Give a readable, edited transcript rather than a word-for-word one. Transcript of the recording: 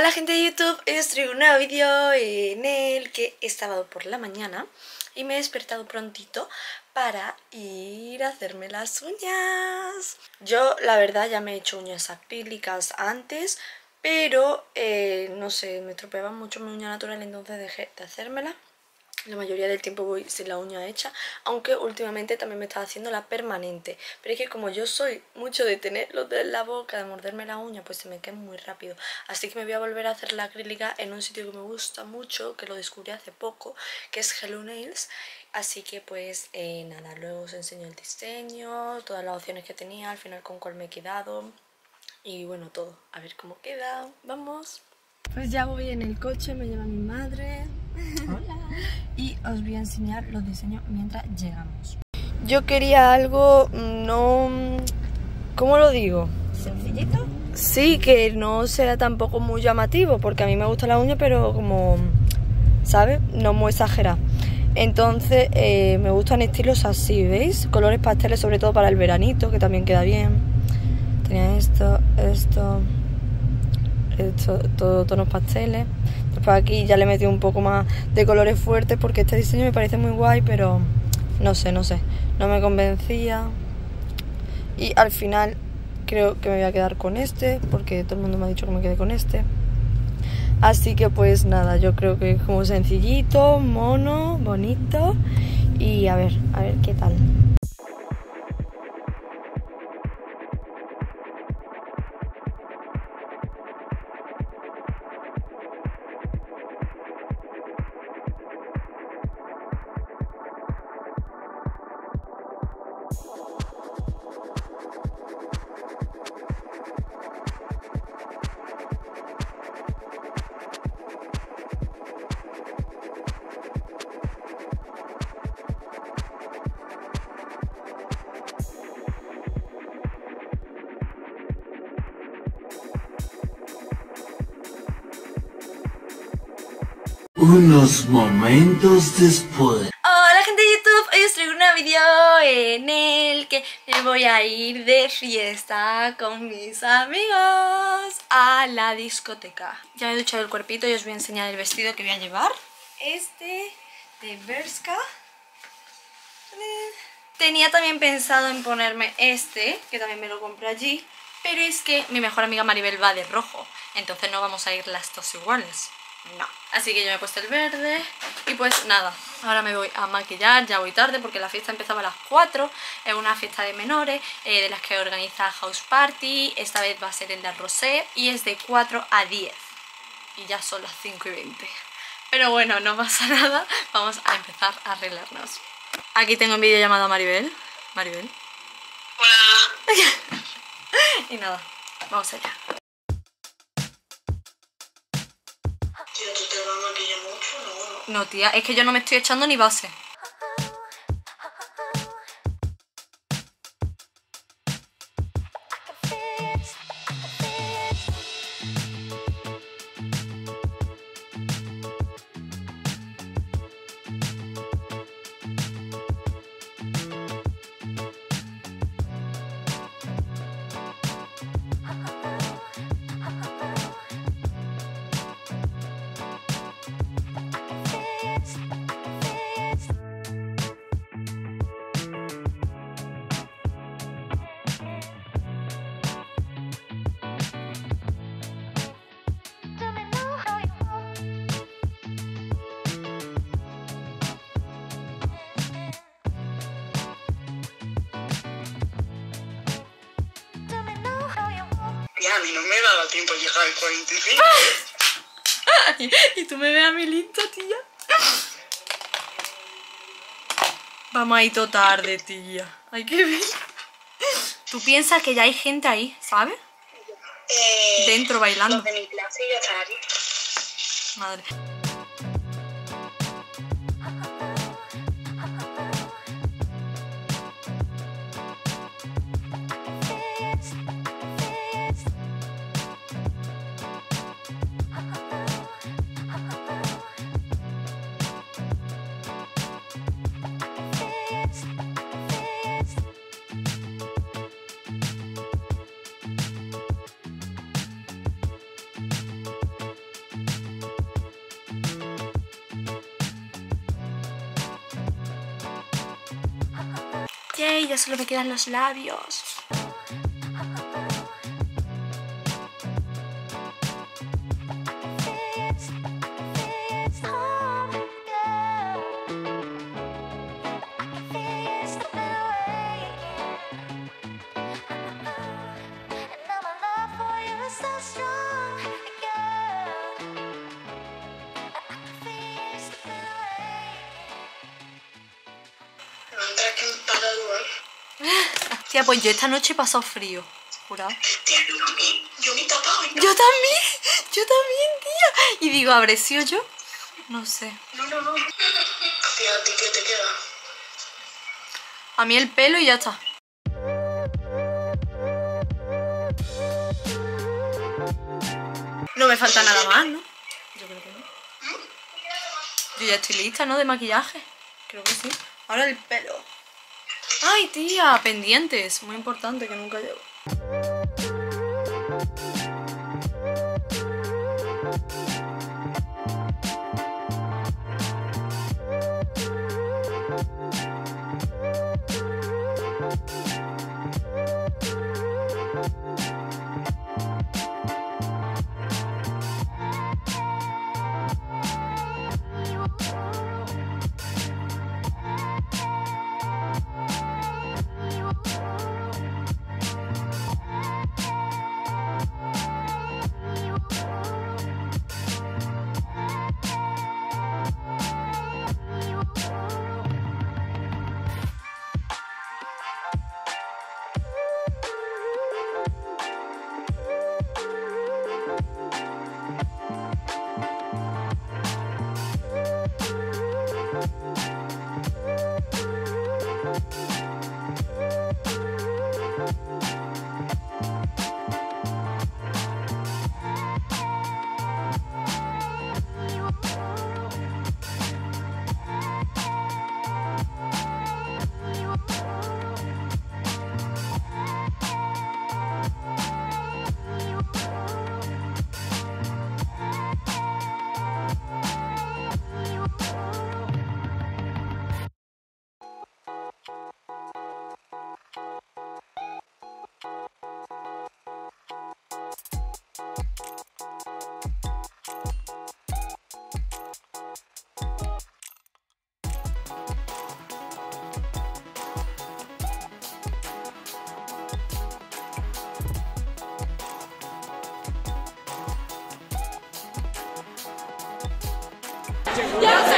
Hola gente de YouTube, hoy os traigo un nuevo vídeo en el que he estado por la mañana y me he despertado prontito para ir a hacerme las uñas. Yo la verdad ya me he hecho uñas acrílicas antes, pero no sé, me estropeaba mucho mi uña natural, entonces dejé de hacérmela. La mayoría del tiempo voy sin la uña hecha, aunque últimamente también me estaba haciendo la permanente. Pero es que como yo soy mucho de tener los dedos en la boca, de morderme la uña, pues se me queda muy rápido. Así que me voy a volver a hacer la acrílica en un sitio que me gusta mucho, que lo descubrí hace poco, que es Hello Nails. Así que pues nada, luego os enseño el diseño, todas las opciones que tenía, al final con cuál me he quedado y bueno, todo. A ver cómo queda, vamos. Pues ya voy en el coche, me lleva mi madre. Hola. Y os voy a enseñar los diseños mientras llegamos. Yo quería algo no... ¿Cómo lo digo? ¿Sencillito? Sí, que no sea tampoco muy llamativo, porque a mí me gusta la uña, pero como, ¿sabes? No muy exagerada. Entonces me gustan estilos así, ¿veis? Colores pasteles, sobre todo para el veranito, que también queda bien. Tenía esto, todo tonos pasteles. Después aquí ya le metí un poco más de colores fuertes porque este diseño me parece muy guay, pero no sé, no me convencía. Y al final creo que me voy a quedar con este, porque todo el mundo me ha dicho que me quede con este. Así que pues nada, yo creo que es como sencillito, mono, bonito. Y a ver qué tal. Unos momentos después. Hola gente de YouTube, hoy os traigo un nuevo vídeo en el que me voy a ir de fiesta con mis amigos a la discoteca. Ya me he duchado el cuerpito y os voy a enseñar el vestido que voy a llevar. Este de Bershka. Tenía también pensado en ponerme este, que también me lo compré allí, pero es que mi mejor amiga Maribel va de rojo, entonces no vamos a ir las dos iguales. No. Así que yo me he puesto el verde y pues nada, ahora me voy a maquillar, ya voy tarde porque la fiesta empezaba a las 4, es una fiesta de menores de las que organiza House Party, esta vez va a ser en la Rosé y es de 4 a 10 y ya son las 5:20. Pero bueno, no pasa nada, vamos a empezar a arreglarnos. Aquí tengo en videollamada a Maribel. Maribel. Hola. Y nada, vamos allá. Tía, ¿tú te vas a maquillar mucho? No. No, tía, es que yo no me estoy echando ni base. Tía, a mí no me daba tiempo a llegar al 45. Y tú me ves a mi lista, tía. Vamos a ir todo tarde, tía. Hay que ver. Tú piensas que ya hay gente ahí, ¿sabes? Dentro bailando. Los de mi clase ya están aquí. Madre. Yay, ya solo me quedan los labios. Tía, pues yo esta noche he pasado frío, jurado. Tía, yo me he tapado. Yo también, tía. Y digo, ¿habré sido yo? No sé. No. Tía, ¿a ti qué te queda? A mí el pelo y ya está. No me falta nada más, ¿no? Yo creo que no. Yo ya estoy lista, ¿no? De maquillaje. Creo que sí. Ahora el pelo. Ay, tía, pendientes. Muy importante, que nunca llevo. Ya